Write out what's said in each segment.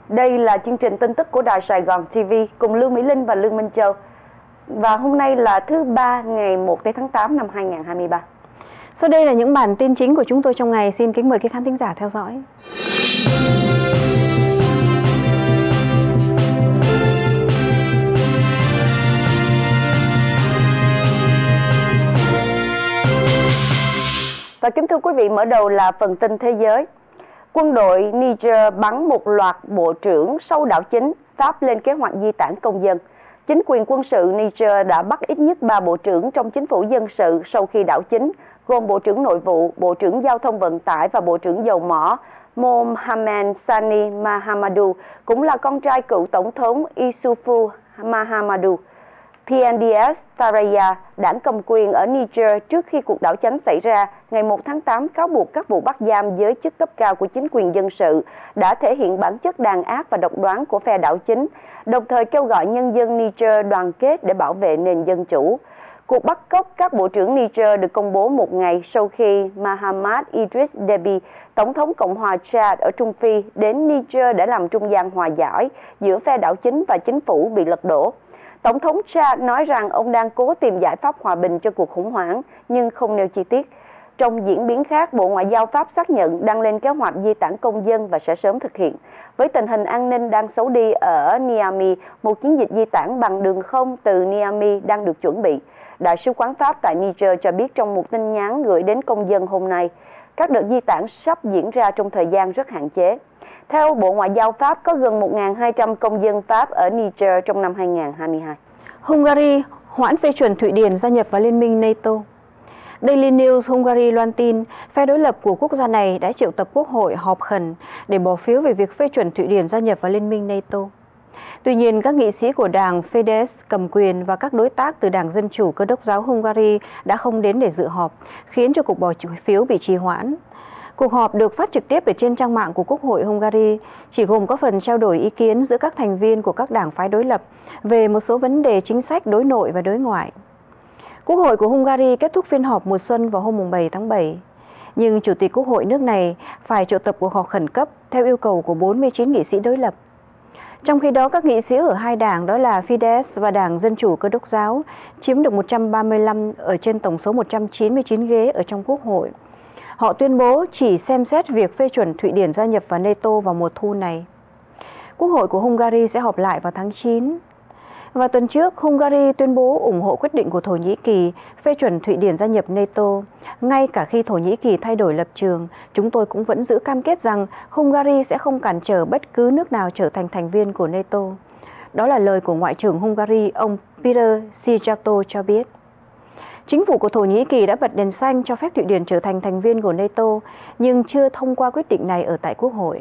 Đây là chương trình tin tức của Đài Sài Gòn TV cùng Lương Mỹ Linh và Lương Minh Châu. Và hôm nay là thứ Ba ngày 1 tháng 8 năm 2023. Sau đây là những bản tin chính của chúng tôi trong ngày. Xin kính mời các khán thính giả theo dõi. Và kính thưa quý vị, mở đầu là phần tin thế giới. Quân đội Niger bắn một loạt bộ trưởng sau đảo chính, Pháp lên kế hoạch di tản công dân. Chính quyền quân sự Niger đã bắt ít nhất 3 bộ trưởng trong chính phủ dân sự sau khi đảo chính, gồm Bộ trưởng Nội vụ, Bộ trưởng Giao thông Vận tải và Bộ trưởng Dầu mỏ Mohamed Sani Mahamadou, cũng là con trai cựu Tổng thống Issoufou Mahamadou. PNDS Taraya, đảng cầm quyền ở Niger trước khi cuộc đảo chính xảy ra ngày 1 tháng 8 cáo buộc các vụ bắt giam giới chức cấp cao của chính quyền dân sự đã thể hiện bản chất đàn áp và độc đoán của phe đảo chính, đồng thời kêu gọi nhân dân Niger đoàn kết để bảo vệ nền dân chủ. Cuộc bắt cóc các bộ trưởng Niger được công bố một ngày sau khi Mahamat Idriss Deby, Tổng thống Cộng hòa Chad ở Trung Phi, đến Niger để làm trung gian hòa giải giữa phe đảo chính và chính phủ bị lật đổ. Tổng thống Chad nói rằng ông đang cố tìm giải pháp hòa bình cho cuộc khủng hoảng, nhưng không nêu chi tiết. Trong diễn biến khác, Bộ Ngoại giao Pháp xác nhận đang lên kế hoạch di tản công dân và sẽ sớm thực hiện. Với tình hình an ninh đang xấu đi ở Niamey, một chiến dịch di tản bằng đường không từ Niamey đang được chuẩn bị. Đại sứ quán Pháp tại Niger cho biết trong một tin nhắn gửi đến công dân hôm nay, các đợt di tản sắp diễn ra trong thời gian rất hạn chế. Theo Bộ Ngoại giao Pháp, có gần 1.200 công dân Pháp ở Niger trong năm 2022. Hungary hoãn phê chuẩn Thụy Điển gia nhập vào Liên minh NATO. Daily News Hungary loan tin phe đối lập của quốc gia này đã triệu tập quốc hội họp khẩn để bỏ phiếu về việc phê chuẩn Thụy Điển gia nhập vào Liên minh NATO. Tuy nhiên, các nghị sĩ của đảng Fidesz cầm quyền và các đối tác từ Đảng Dân Chủ Cơ đốc giáo Hungary đã không đến để dự họp, khiến cho cuộc bỏ phiếu bị trì hoãn. Cuộc họp được phát trực tiếp ở trên trang mạng của Quốc hội Hungary, chỉ gồm có phần trao đổi ý kiến giữa các thành viên của các đảng phái đối lập về một số vấn đề chính sách đối nội và đối ngoại. Quốc hội của Hungary kết thúc phiên họp mùa xuân vào hôm 7 tháng 7, nhưng Chủ tịch Quốc hội nước này phải triệu tập cuộc họp khẩn cấp theo yêu cầu của 49 nghị sĩ đối lập. Trong khi đó, các nghị sĩ ở hai đảng đó là Fidesz và Đảng Dân Chủ Cơ đốc giáo chiếm được 135 ở trên tổng số 199 ghế ở trong Quốc hội. Họ tuyên bố chỉ xem xét việc phê chuẩn Thụy Điển gia nhập vào NATO vào mùa thu này. Quốc hội của Hungary sẽ họp lại vào tháng 9. Và tuần trước, Hungary tuyên bố ủng hộ quyết định của Thổ Nhĩ Kỳ phê chuẩn Thụy Điển gia nhập NATO. Ngay cả khi Thổ Nhĩ Kỳ thay đổi lập trường, chúng tôi cũng vẫn giữ cam kết rằng Hungary sẽ không cản trở bất cứ nước nào trở thành thành viên của NATO. Đó là lời của Ngoại trưởng Hungary, ông Peter Szijjarto cho biết. Chính phủ của Thổ Nhĩ Kỳ đã bật đèn xanh cho phép Thụy Điển trở thành thành viên của NATO, nhưng chưa thông qua quyết định này ở tại Quốc hội.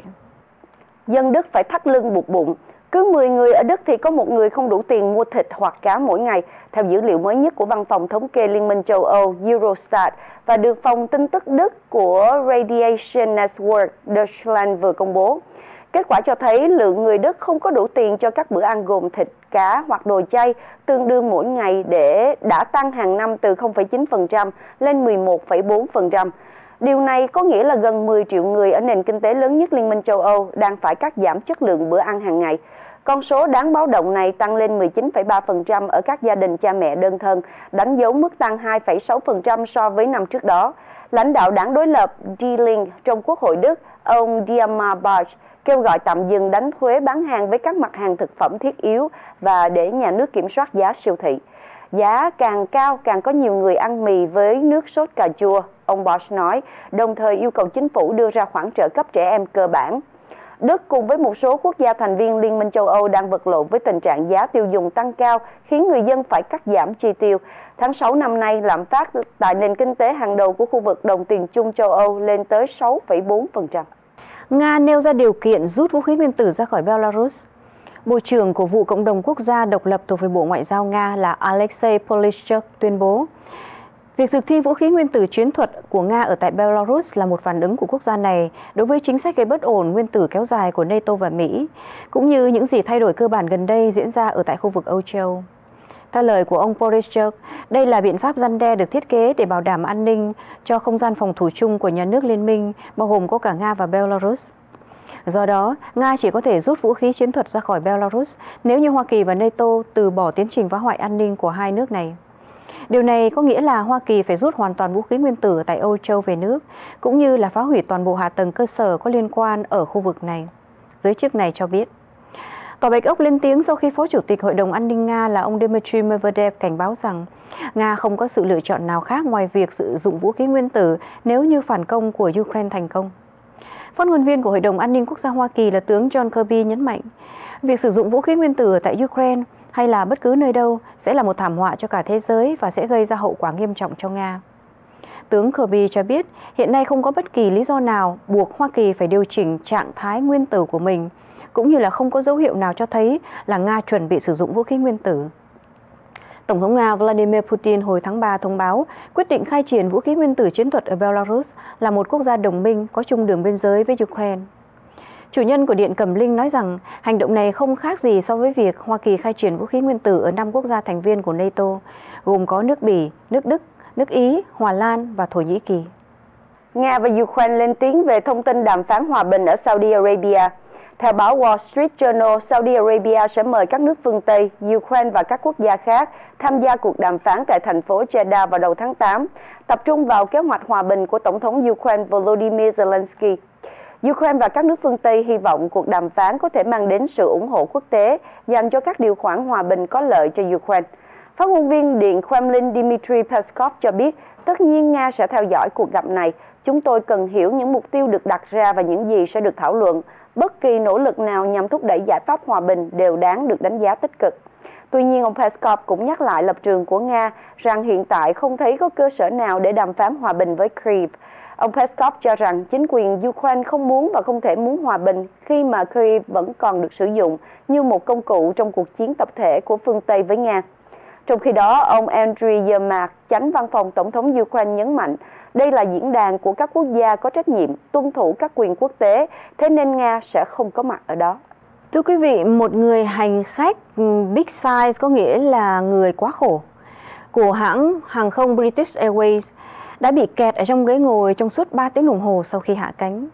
Dân Đức phải thắt lưng buộc bụng. Cứ 10 người ở Đức thì có một người không đủ tiền mua thịt hoặc cá mỗi ngày, theo dữ liệu mới nhất của Văn phòng Thống kê Liên minh châu Âu Eurostat và được phòng tin tức Đức của Radiation Network Deutschland vừa công bố. Kết quả cho thấy lượng người Đức không có đủ tiền cho các bữa ăn gồm thịt, cá hoặc đồ chay tương đương mỗi ngày đã tăng hàng năm từ 0,9% lên 11,4%. Điều này có nghĩa là gần 10 triệu người ở nền kinh tế lớn nhất Liên minh châu Âu đang phải cắt giảm chất lượng bữa ăn hàng ngày. Con số đáng báo động này tăng lên 19,3% ở các gia đình cha mẹ đơn thân, đánh dấu mức tăng 2,6% so với năm trước đó. Lãnh đạo đảng đối lập Die Linke trong Quốc hội Đức, ông Dietmar Bartsch, kêu gọi tạm dừng đánh thuế bán hàng với các mặt hàng thực phẩm thiết yếu và để nhà nước kiểm soát giá siêu thị. Giá càng cao càng có nhiều người ăn mì với nước sốt cà chua, ông Bartsch nói, đồng thời yêu cầu chính phủ đưa ra khoản trợ cấp trẻ em cơ bản. Đức cùng với một số quốc gia thành viên Liên minh châu Âu đang vật lộn với tình trạng giá tiêu dùng tăng cao, khiến người dân phải cắt giảm chi tiêu. Tháng 6 năm nay, lạm phát tại nền kinh tế hàng đầu của khu vực đồng tiền chung châu Âu lên tới 6,4%. Nga nêu ra điều kiện rút vũ khí nguyên tử ra khỏi Belarus. Bộ trưởng của vụ Cộng đồng Quốc gia độc lập thuộc về Bộ Ngoại giao Nga là Alexei Polishchuk tuyên bố việc thực thi vũ khí nguyên tử chiến thuật của Nga ở tại Belarus là một phản ứng của quốc gia này đối với chính sách gây bất ổn nguyên tử kéo dài của NATO và Mỹ, cũng như những gì thay đổi cơ bản gần đây diễn ra ở tại khu vực Âu Châu. Theo lời của ông Polishchuk, đây là biện pháp răn đe được thiết kế để bảo đảm an ninh cho không gian phòng thủ chung của nhà nước liên minh, bao gồm có cả Nga và Belarus. Do đó, Nga chỉ có thể rút vũ khí chiến thuật ra khỏi Belarus nếu như Hoa Kỳ và NATO từ bỏ tiến trình phá hoại an ninh của hai nước này. Điều này có nghĩa là Hoa Kỳ phải rút hoàn toàn vũ khí nguyên tử tại Âu Châu về nước, cũng như là phá hủy toàn bộ hạ tầng cơ sở có liên quan ở khu vực này. Giới chức này cho biết. Tòa Bạch Ốc lên tiếng sau khi Phó Chủ tịch Hội đồng An ninh Nga là ông Dmitry Medvedev cảnh báo rằng Nga không có sự lựa chọn nào khác ngoài việc sử dụng vũ khí nguyên tử nếu như phản công của Ukraine thành công. Phát ngôn viên của Hội đồng An ninh Quốc gia Hoa Kỳ là tướng John Kirby nhấn mạnh, việc sử dụng vũ khí nguyên tử tại Ukraine hay là bất cứ nơi đâu sẽ là một thảm họa cho cả thế giới và sẽ gây ra hậu quả nghiêm trọng cho Nga. Tướng Kirby cho biết hiện nay không có bất kỳ lý do nào buộc Hoa Kỳ phải điều chỉnh trạng thái nguyên tử của mình, cũng như là không có dấu hiệu nào cho thấy là Nga chuẩn bị sử dụng vũ khí nguyên tử. Tổng thống Nga Vladimir Putin hồi tháng 3 thông báo quyết định khai triển vũ khí nguyên tử chiến thuật ở Belarus là một quốc gia đồng minh có chung đường biên giới với Ukraine. Chủ nhân của Điện Kremlin nói rằng hành động này không khác gì so với việc Hoa Kỳ khai triển vũ khí nguyên tử ở 5 quốc gia thành viên của NATO, gồm có nước Bỉ, nước Đức, nước Ý, Hà Lan và Thổ Nhĩ Kỳ. Nga và Ukraine lên tiếng về thông tin đàm phán hòa bình ở Saudi Arabia. Theo báo Wall Street Journal, Saudi Arabia sẽ mời các nước phương Tây, Ukraine và các quốc gia khác tham gia cuộc đàm phán tại thành phố Jeddah vào đầu tháng 8, tập trung vào kế hoạch hòa bình của Tổng thống Ukraine Volodymyr Zelensky. Ukraine và các nước phương Tây hy vọng cuộc đàm phán có thể mang đến sự ủng hộ quốc tế dành cho các điều khoản hòa bình có lợi cho Ukraine. Phát ngôn viên Điện Kremlin Dmitry Peskov cho biết, tất nhiên Nga sẽ theo dõi cuộc gặp này. Chúng tôi cần hiểu những mục tiêu được đặt ra và những gì sẽ được thảo luận. Bất kỳ nỗ lực nào nhằm thúc đẩy giải pháp hòa bình đều đáng được đánh giá tích cực. Tuy nhiên, ông Peskov cũng nhắc lại lập trường của Nga rằng hiện tại không thấy có cơ sở nào để đàm phán hòa bình với Kyiv. Ông Peskov cho rằng chính quyền Ukraine không muốn và không thể muốn hòa bình khi mà Kyiv vẫn còn được sử dụng như một công cụ trong cuộc chiến tập thể của phương Tây với Nga. Trong khi đó, ông Andriy Yermak, chánh văn phòng Tổng thống Ukraine nhấn mạnh, đây là diễn đàn của các quốc gia có trách nhiệm tuân thủ các quyền quốc tế, thế nên Nga sẽ không có mặt ở đó. Thưa quý vị, một người hành khách big size có nghĩa là người quá khổ của hãng hàng không British Airways đã bị kẹt ở trong ghế ngồi trong suốt 3 tiếng đồng hồ sau khi hạ cánh.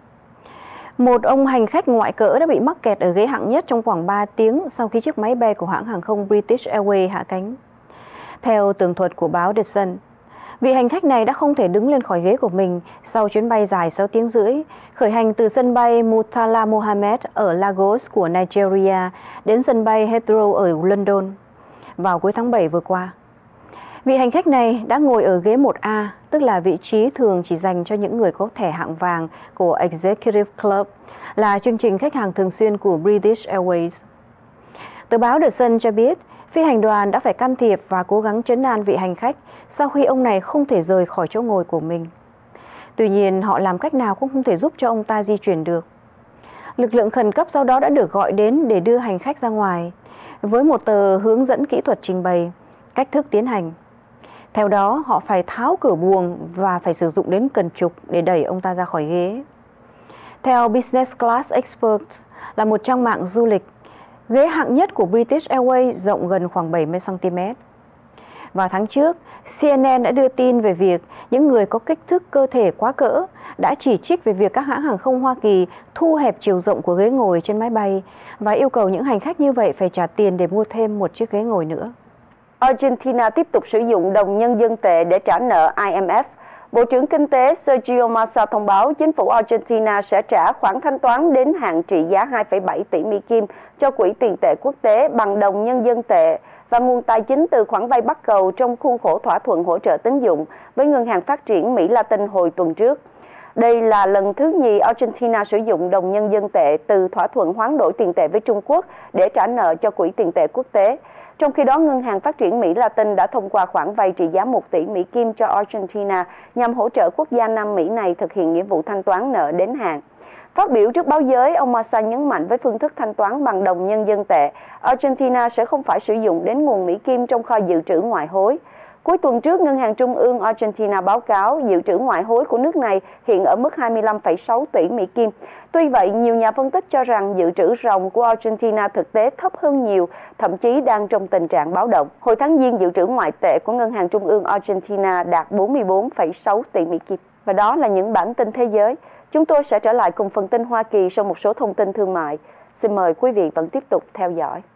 Một ông hành khách ngoại cỡ đã bị mắc kẹt ở ghế hạng nhất trong khoảng 3 tiếng sau khi chiếc máy bay của hãng hàng không British Airways hạ cánh. Theo tường thuật của báo The Sun, vị hành khách này đã không thể đứng lên khỏi ghế của mình sau chuyến bay dài 6 tiếng rưỡi, khởi hành từ sân bay Murtala Mohammed ở Lagos của Nigeria đến sân bay Heathrow ở London vào cuối tháng 7 vừa qua. Vị hành khách này đã ngồi ở ghế 1A, tức là vị trí thường chỉ dành cho những người có thẻ hạng vàng của Executive Club, là chương trình khách hàng thường xuyên của British Airways. Tờ báo The Sun cho biết, phi hành đoàn đã phải can thiệp và cố gắng trấn an vị hành khách sau khi ông này không thể rời khỏi chỗ ngồi của mình. Tuy nhiên, họ làm cách nào cũng không thể giúp cho ông ta di chuyển được. Lực lượng khẩn cấp sau đó đã được gọi đến để đưa hành khách ra ngoài, với một tờ hướng dẫn kỹ thuật trình bày cách thức tiến hành. Theo đó, họ phải tháo cửa buồng và phải sử dụng đến cần trục để đẩy ông ta ra khỏi ghế. Theo Business Class Experts, là một trang mạng du lịch, ghế hạng nhất của British Airways rộng gần khoảng 70 cm. Vào tháng trước, CNN đã đưa tin về việc những người có kích thước cơ thể quá cỡ đã chỉ trích về việc các hãng hàng không Hoa Kỳ thu hẹp chiều rộng của ghế ngồi trên máy bay và yêu cầu những hành khách như vậy phải trả tiền để mua thêm một chiếc ghế ngồi nữa. Argentina tiếp tục sử dụng đồng nhân dân tệ để trả nợ IMF. Bộ trưởng Kinh tế Sergio Massa thông báo chính phủ Argentina sẽ trả khoản thanh toán đến hạn trị giá 2,7 tỷ Mỹ Kim cho Quỹ tiền tệ quốc tế bằng đồng nhân dân tệ và nguồn tài chính từ khoản vay bắt cầu trong khuôn khổ thỏa thuận hỗ trợ tín dụng với Ngân hàng Phát triển Mỹ Latin hồi tuần trước. Đây là lần thứ nhì Argentina sử dụng đồng nhân dân tệ từ thỏa thuận hoán đổi tiền tệ với Trung Quốc để trả nợ cho Quỹ tiền tệ quốc tế. Trong khi đó, Ngân hàng Phát triển Mỹ Latin đã thông qua khoản vay trị giá 1 tỷ Mỹ Kim cho Argentina nhằm hỗ trợ quốc gia Nam Mỹ này thực hiện nghĩa vụ thanh toán nợ đến hạn. Phát biểu trước báo giới, ông Massa nhấn mạnh với phương thức thanh toán bằng đồng nhân dân tệ, Argentina sẽ không phải sử dụng đến nguồn Mỹ Kim trong kho dự trữ ngoại hối. Cuối tuần trước, Ngân hàng Trung ương Argentina báo cáo dự trữ ngoại hối của nước này hiện ở mức 25,6 tỷ Mỹ Kim. Tuy vậy, nhiều nhà phân tích cho rằng dự trữ ròng của Argentina thực tế thấp hơn nhiều, thậm chí đang trong tình trạng báo động. Hồi tháng Giêng, dự trữ ngoại tệ của Ngân hàng Trung ương Argentina đạt 44,6 tỷ Mỹ Kim. Và đó là những bản tin thế giới. Chúng tôi sẽ trở lại cùng phần tin Hoa Kỳ sau một số thông tin thương mại. Xin mời quý vị vẫn tiếp tục theo dõi.